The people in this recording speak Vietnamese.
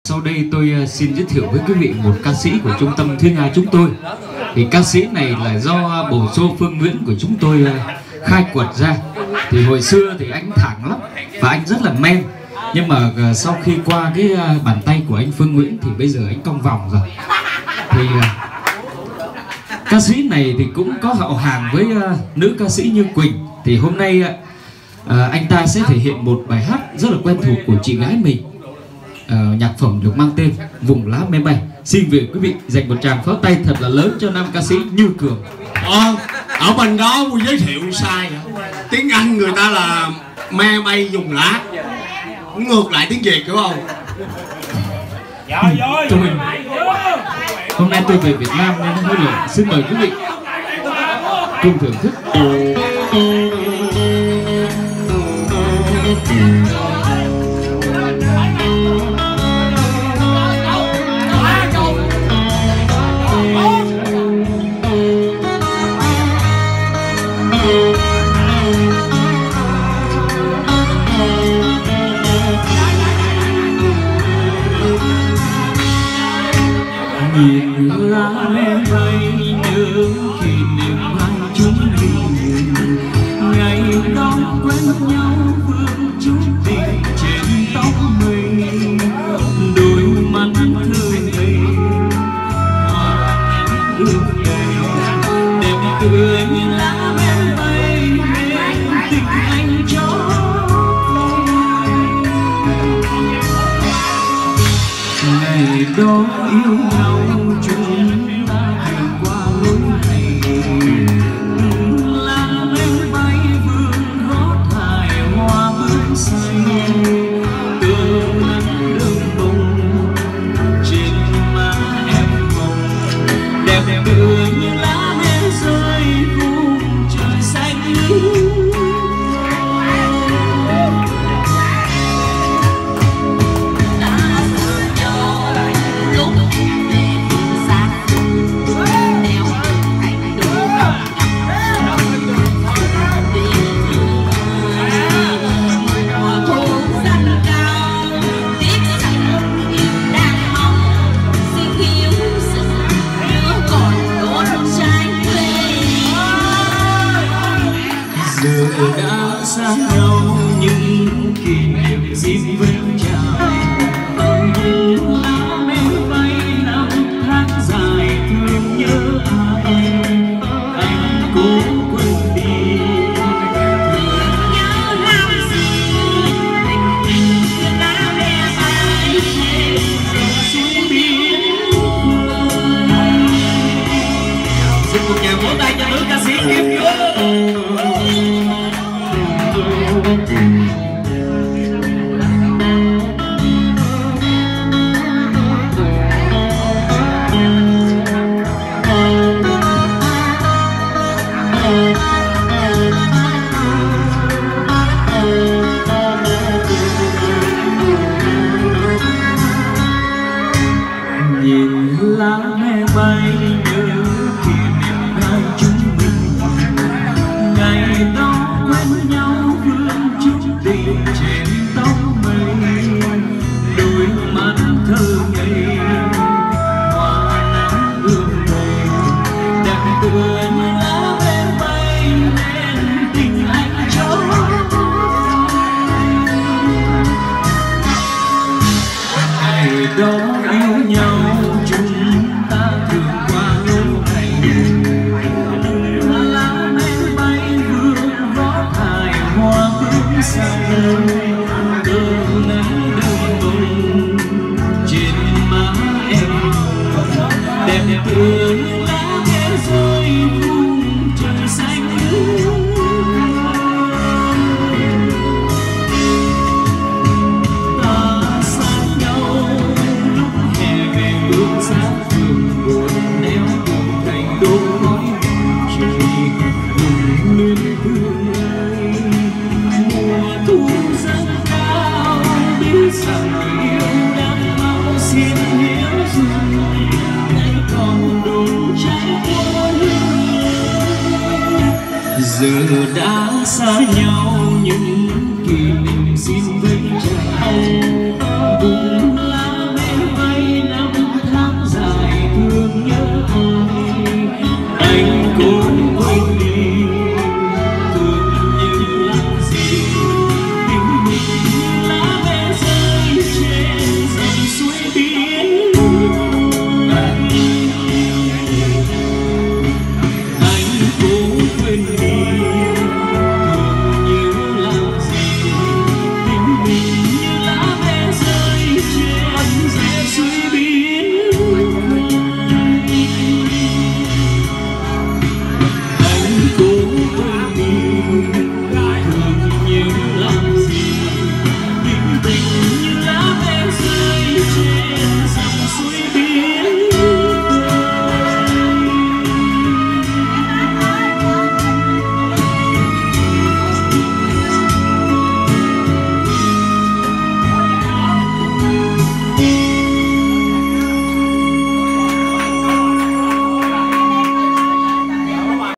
Sau đây tôi xin giới thiệu với quý vị một ca sĩ của trung tâm Thúy Nga chúng tôi. Thì ca sĩ này là do bồ xô Phương Nguyễn của chúng tôi khai quật ra. Thì hồi xưa thì anh thẳng lắm và anh rất là men. Nhưng mà sau khi qua cái bàn tay của anh Phương Nguyễn thì bây giờ anh cong vòng rồi. Thì ca sĩ này thì cũng có hậu hàng với nữ ca sĩ Như Quỳnh. Thì hôm nay anh ta sẽ thể hiện một bài hát rất là quen thuộc của chị gái mình. Nhạc phẩm được mang tên Vùng Lá Máy Bay. Xin quý vị dành một tràng pháo tay thật là lớn cho nam ca sĩ Như Cường. Ở bên đó giới thiệu sai hả? Tiếng Anh người ta là me bay dùng lá, ngược lại tiếng Việt hiểu không? Hôm nay tôi về Việt Nam nên hơi lộn. Xin mời quý vị cùng thưởng thức. Nhìn lá bay nhớ kỷ niệm hai chúng mình, ngày đó quen nhau vương chút tình trên tóc mình, đôi mắt thơ ngây hoa ước đầy đẹp tươi như lá bay nên tình anh cho ngày đó yêu nhau chúng ta thường qua lối này, lá máy bay vương gót hài hoa bướm xanh, từ nắng đường bông trên má em hồng đẹp tươi như lá em rơi khung trời xanh. Giờ đã xa nhau nhưng kỷ niệm xin vẫn chào, những lá máy bay năm tháng dài thương nhớ ai, anh cố quên đi thương nhớ năm xưa, tình lá máy bay xuống biển khơi. Xin một tràng vỗ tay cho nữ ca sĩ Kim Cương. Nhìn lá máy bay nhớ kỷ niệm hai chúng mình, ngày đó quen nhau vương chút tình trên tóc mây, đôi mắt thơ ngây hoa nắng ươm đầy đẹp tựa như lá máy bay nên tình anh cho ngày đó yêu nhau chúng ta thường qua lối này, lá máy bay vương gót hài hoa bướm xanh, từ nắng đường bông trên má em đẹp tựa như lá nghe rơi khung trời xanh. Ta xa nhau lúc hè về bước ra phường buồn đeo cùng thành đôi khói trời cùng luyến thương ai, mùa thu dâng cao biết rằng người yêu đang mau xin hiểu rồi, ngày còn đổ cháy quân giờ đã xa nhau